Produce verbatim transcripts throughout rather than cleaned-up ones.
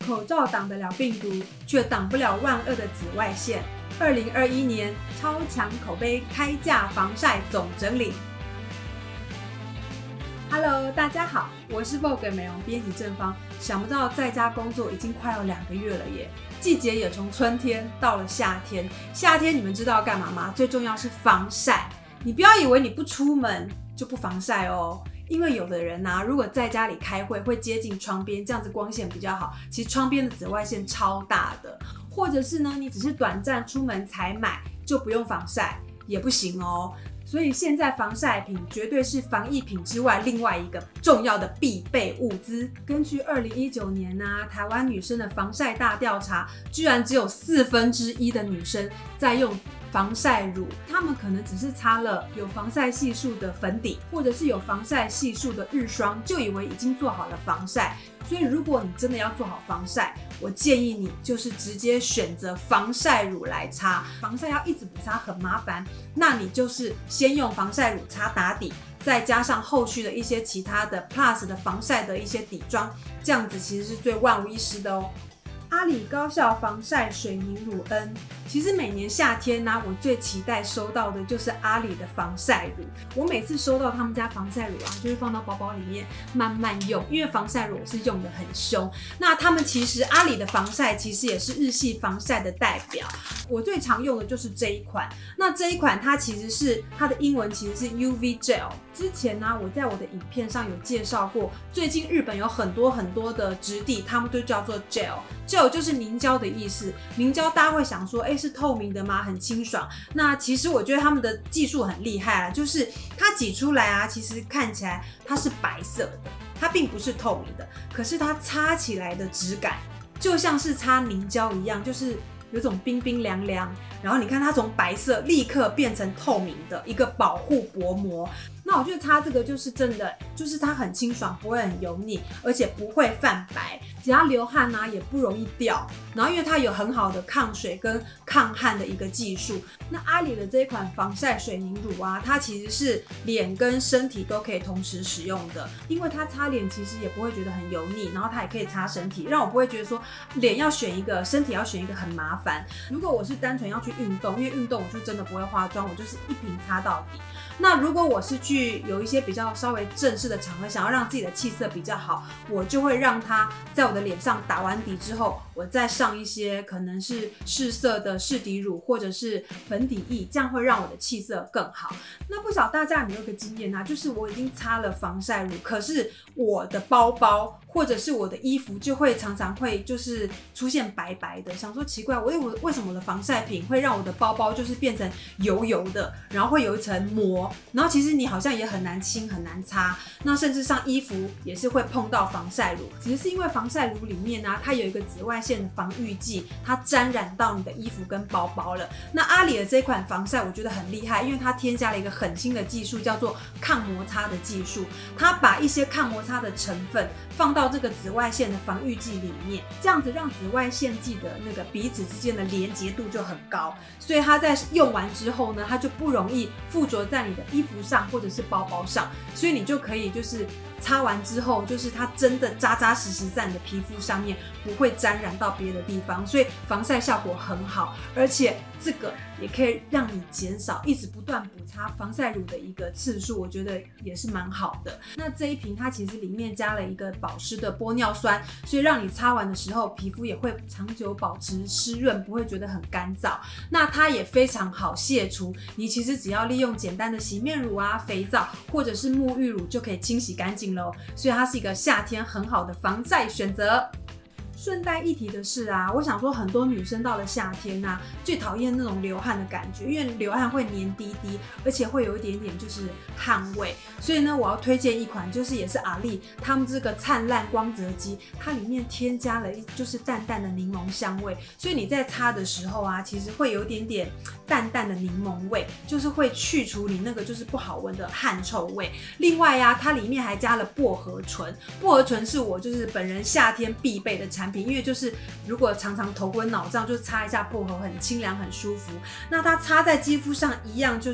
口罩挡得了病毒，却挡不了万恶的紫外线。二零二一年超强口碑开价防晒总整理。Hello， 大家好，我是 Vogue 美容编辑正方。想不到在家工作已经快要两个月了耶，季节也从春天到了夏天。夏天你们知道要干嘛吗？最重要是防晒。你不要以为你不出门就不防晒哦。因为有的人啊，如果在家里开会会接近窗边，这样子光线比较好。其实窗边的紫外线超大的，或者是呢，你只是短暂出门才买，就不用防晒也不行哦。所以现在防晒品绝对是防疫品之外另外一个重要的必备物资。根据二零一九年啊，台湾女生的防晒大调查，居然只有四分之一的女生在用防晒乳，她们可能只是擦了有防晒系数的粉底，或者是有防晒系数的日霜，就以为已经做好了防晒。所以如果你真的要做好防晒，我建议你就是直接选择防晒乳来擦。防晒要一直补擦很麻烦，那你就是先用防晒乳擦打底，再加上后续的一些其他的 Plus 的防晒的一些底妆，这样子其实是最万无一失的哦。阿里高效防晒水凝乳 N， 其实每年夏天呢、啊，我最期待收到的就是阿里的防晒乳。我每次收到他们家防晒乳啊，就会放到包包里面慢慢用，因为防晒乳我是用的很凶。那他们其实阿里的防晒其实也是日系防晒的代表，我最常用的就是这一款。那这一款它其实是它的英文其实是 U V Gel。之前呢、啊，我在我的影片上有介绍过，最近日本有很多很多的质地，他们都叫做 Gel。Gel 就是凝胶的意思，凝胶大家会想说，哎，是透明的吗？很清爽。那其实我觉得他们的技术很厉害啊，就是它挤出来啊，其实看起来它是白色的，它并不是透明的，可是它擦起来的质感就像是擦凝胶一样，就是有种冰冰凉凉。然后你看它从白色立刻变成透明的一个保护薄膜。那我觉得擦这个就是真的，就是它很清爽，不会很油腻，而且不会泛白，只要流汗啊也不容易掉。然后因为它有很好的抗水跟抗汗的一个技术。那阿里的这一款防晒水凝乳啊，它其实是脸跟身体都可以同时使用的，因为它擦脸其实也不会觉得很油腻，然后它也可以擦身体，让我不会觉得说脸要选一个，身体要选一个很麻烦。如果我是单纯要去运动，因为运动我就真的不会化妆，我就是一瓶擦到底。那如果我是去有一些比较稍微正式的场合，想要让自己的气色比较好，我就会让它在我的脸上打完底之后，我再上一些可能是试色的试底乳或者是粉底液，这样会让我的气色更好。那不晓得大家有没有一个经验啊，就是我已经擦了防晒乳，可是我的包包或者是我的衣服就会常常会就是出现白白的，想说奇怪，我为什么我的防晒品会让我的包包就是变成油油的，然后会有一层膜，然后其实你好像也很难清很难擦，那甚至上衣服也是会碰到防晒乳，只是因为防晒乳里面呢、啊，它有一个紫外线的防御剂，它沾染到你的衣服跟包包了。那阿里的这款防晒我觉得很厉害，因为它添加了一个很新的技术，叫做抗摩擦的技术，它把一些抗摩擦的成分放到这个紫外线的防御剂里面，这样子让紫外线剂的那个彼此之间的连结度就很高，所以它在用完之后呢，它就不容易附着在你的衣服上或者是包包上，所以你就可以就是擦完之后，就是它真的扎扎实实在你的皮肤上面，不会沾染到别的地方，所以防晒效果很好，而且这个也可以让你减少一直不断补擦防晒乳的一个次数，我觉得也是蛮好的。那这一瓶它其实里面加了一个保湿的玻尿酸，所以让你擦完的时候皮肤也会长久保持湿润，不会觉得很干燥。那它也非常好卸除，你其实只要利用简单的洗面乳啊、肥皂或者是沐浴乳就可以清洗干净咯，所以它是一个夏天很好的防晒选择。顺带一提的是啊，我想说很多女生到了夏天啊，最讨厌那种流汗的感觉，因为流汗会黏滴滴，而且会有一点点就是汗味。所以呢，我要推荐一款，就是也是阿丽他们这个灿烂光泽肌，它里面添加了一就是淡淡的柠檬香味，所以你在擦的时候啊，其实会有一点点淡淡的柠檬味，就是会去除你那个就是不好闻的汗臭味。另外啊，它里面还加了薄荷醇，薄荷醇是我就是本人夏天必备的产品。因为就是如果常常头昏脑胀，就擦一下薄荷很清凉很舒服。那它擦在肌肤上一样就是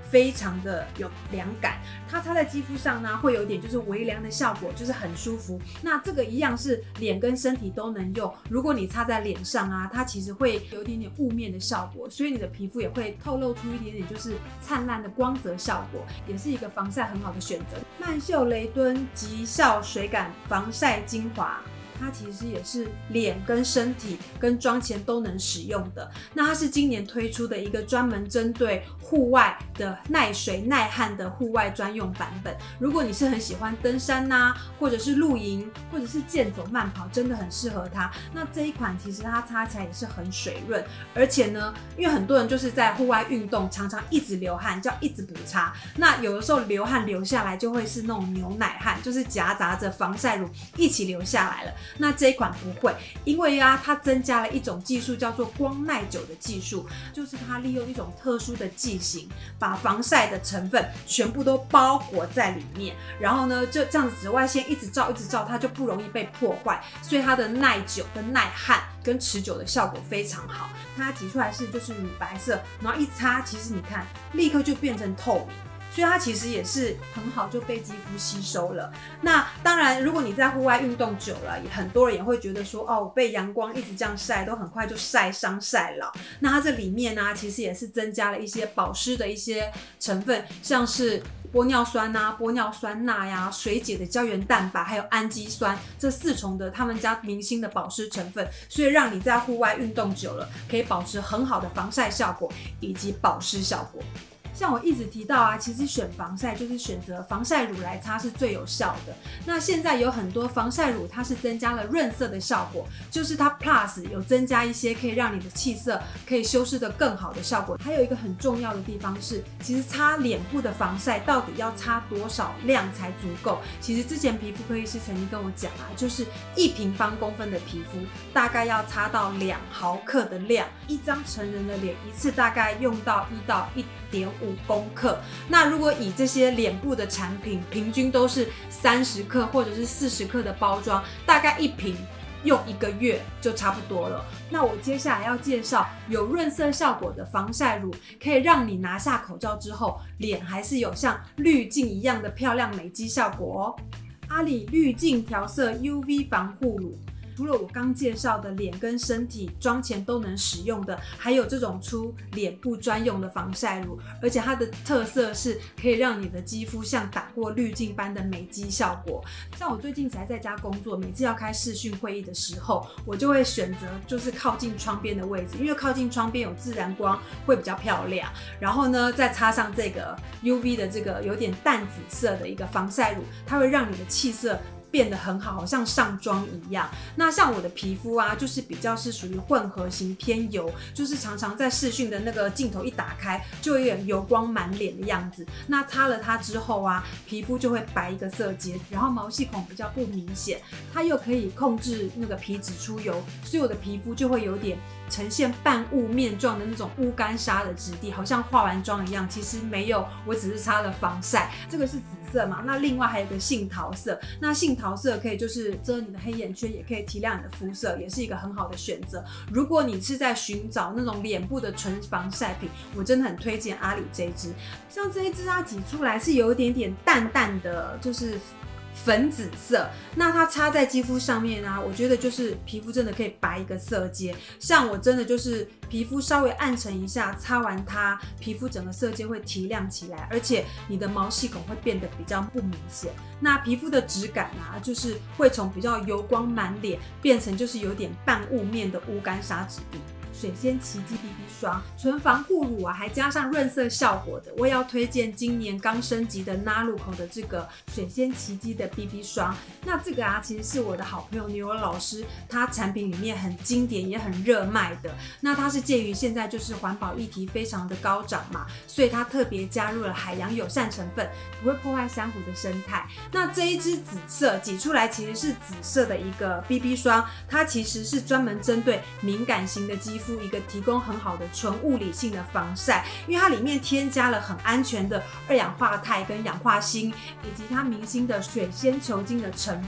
非常的有凉感，它擦在肌肤上呢，会有一点就是微凉的效果，就是很舒服。那这个一样是脸跟身体都能用。如果你擦在脸上啊，它其实会有一点点雾面的效果，所以你的皮肤也会透露出一点点就是灿烂的光泽效果，也是一个防晒很好的选择。曼秀雷敦极效水感防晒精华。它其实也是脸跟身体跟妆前都能使用的。那它是今年推出的一个专门针对户外的耐水耐旱的户外专用版本。如果你是很喜欢登山啊，或者是露营，或者是健走慢跑，真的很适合它。那这一款其实它擦起来也是很水润，而且呢，因为很多人就是在户外运动，常常一直流汗，就要一直补擦。那有的时候流汗流下来就会是那种牛奶汗，就是夹杂着防晒乳一起流下来了。那这一款不会，因为啊，它增加了一种技术，叫做光耐久的技术，就是它利用一种特殊的剂型，把防晒的成分全部都包裹在里面，然后呢，就这样子紫外线一直照一直照，它就不容易被破坏，所以它的耐久跟耐旱跟持久的效果非常好。它挤出来是就是乳白色，然后一擦，其实你看，立刻就变成透明。所以它其实也是很好就被肌肤吸收了。那当然，如果你在户外运动久了，很多人也会觉得说，哦，被阳光一直这样晒，都很快就晒伤晒老。那它这里面呢、啊，其实也是增加了一些保湿的一些成分，像是玻尿酸啊、玻尿酸钠呀、水解的胶原蛋白，还有氨基酸这四重的他们家明星的保湿成分，所以让你在户外运动久了，可以保持很好的防晒效果以及保湿效果。像我一直提到啊，其实选防晒就是选择防晒乳来擦是最有效的。那现在有很多防晒乳，它是增加了润色的效果，就是它 Plus 有增加一些可以让你的气色可以修饰得更好的效果。还有一个很重要的地方是，其实擦脸部的防晒到底要擦多少量才足够？其实之前皮肤科医师曾经跟我讲啊，就是一平方公分的皮肤大概要擦到两毫克的量，一张成人的脸一次大概用到一到一点五公克。那如果以这些脸部的产品平均都是三十克或者是四十克的包装，大概一瓶用一个月就差不多了。那我接下来要介绍有润色效果的防晒乳，可以让你拿下口罩之后，脸还是有像滤镜一样的漂亮美肌效果哦。阿里滤镜调色 U V 防护乳。除了我刚介绍的脸跟身体妆前都能使用的，还有这种出脸部专用的防晒乳，而且它的特色是可以让你的肌肤像打过滤镜般的美肌效果。像我最近才在家工作，每次要开视讯会议的时候，我就会选择就是靠近窗边的位置，因为靠近窗边有自然光会比较漂亮。然后呢，再擦上这个 U V 的这个有点淡紫色的一个防晒乳，它会让你的气色变得很好，好像上妆一样。那像我的皮肤啊，就是比较是属于混合型偏油，就是常常在视讯的那个镜头一打开，就有点油光满脸的样子。那擦了它之后啊，皮肤就会白一个色阶，然后毛细孔比较不明显，它又可以控制那个皮脂出油，所以我的皮肤就会有点呈现半雾面状的那种乌干纱的质地，好像化完妆一样。其实没有，我只是擦了防晒。这个是紫色嘛，那另外还有一个杏桃色，那杏桃色可以就是遮你的黑眼圈，也可以提亮你的肤色，也是一个很好的选择。如果你是在寻找那种脸部的纯防晒品，我真的很推荐阿里这一支。像这一支它挤出来是有一点点淡淡的，就是粉紫色，那它擦在肌肤上面啊，我觉得就是皮肤真的可以白一个色阶。像我真的就是皮肤稍微暗沉一下，擦完它，皮肤整个色阶会提亮起来，而且你的毛细孔会变得比较不明显。那皮肤的质感啊，就是会从比较油光满脸变成就是有点半雾面的乌干纱质地。水仙奇迹 B B 霜纯防护乳啊，还加上润色效果的，我也要推荐今年刚升级的 Naruko 的这个水仙奇迹的 B B 霜。那这个啊，其实是我的好朋友牛尔老师，他产品里面很经典也很热卖的。那它是介于现在就是环保议题非常的高涨嘛，所以它特别加入了海洋友善成分，不会破坏珊瑚的生态。那这一支紫色挤出来其实是紫色的一个 B B 霜，它其实是专门针对敏感型的肌肤一个提供很好的纯物理性的防晒，因为它里面添加了很安全的二氧化钛跟氧化锌，以及它明星的水仙球茎的成分，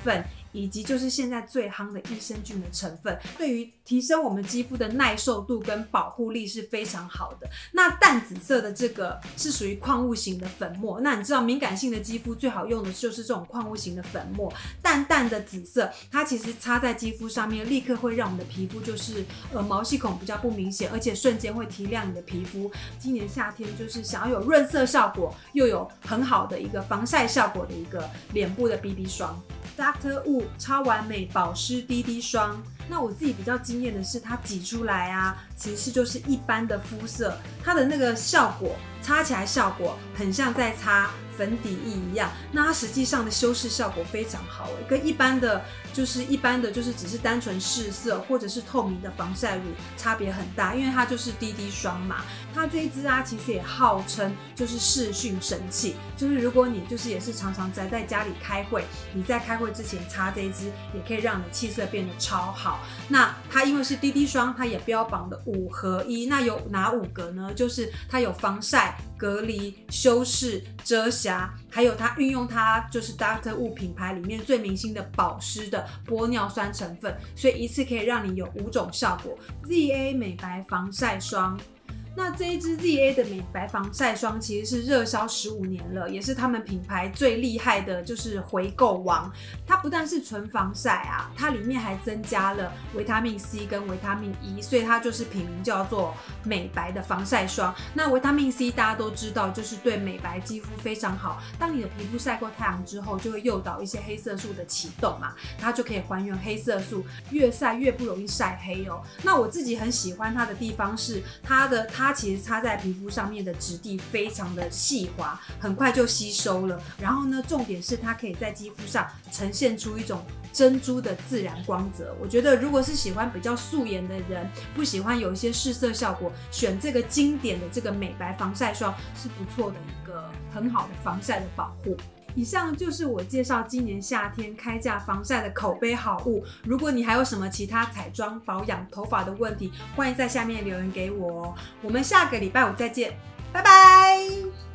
以及就是现在最夯的益生菌的成分，对于提升我们肌肤的耐受度跟保护力是非常好的。那淡紫色的这个是属于矿物型的粉末，那你知道敏感性的肌肤最好用的就是这种矿物型的粉末，淡淡的紫色，它其实擦在肌肤上面，立刻会让我们的皮肤就是呃毛细孔比较不明显，而且瞬间会提亮你的皮肤。今年夏天就是想要有润色效果，又有很好的一个防晒效果的一个脸部的 B B 霜 ，Doctor Wu 超完美保湿 D D 霜。那我自己比较惊艳的是，它挤出来啊，其实就是一般的肤色，它的那个效果，擦起来效果很像在擦粉底液一样。那它实际上的修饰效果非常好，跟一般的就是一般的就是只是单纯试色或者是透明的防晒乳差别很大，因为它就是 D D 霜嘛。它这一支啊，其实也号称就是视讯神器，就是如果你就是也是常常宅在家里开会，你在开会之前擦这一支，也可以让你的气色变得超好。那它因为是 D D 霜，它也标榜的五合一，那有哪五个呢？就是它有防晒、隔离、修饰、遮瑕，还有它运用它就是 Doctor Wu 品牌里面最明星的保湿的玻尿酸成分，所以一次可以让你有五种效果。Z A 美白防晒霜。那这一支 Z A 的美白防晒霜其实是热销十五年了，也是他们品牌最厉害的，就是回购王。它不但是纯防晒啊，它里面还增加了维他命 C 跟维他命 E， 所以它就是品名叫做美白的防晒霜。那维他命 C 大家都知道，就是对美白肌肤非常好。当你的皮肤晒过太阳之后，就会诱导一些黑色素的启动嘛，它就可以还原黑色素，越晒越不容易晒黑哦。那我自己很喜欢它的地方是它的它。它其实擦在皮肤上面的质地非常的细滑，很快就吸收了。然后呢，重点是它可以在肌肤上呈现出一种珍珠的自然光泽。我觉得如果是喜欢比较素颜的人，不喜欢有一些试色效果，选这个经典的这个美白防晒霜是不错的一个很好的防晒的保护。以上就是我介绍今年夏天开价防晒的口碑好物。如果你还有什么其他彩妆、保养、头发的问题，欢迎在下面留言给我哦。我们下个礼拜五再见，拜拜。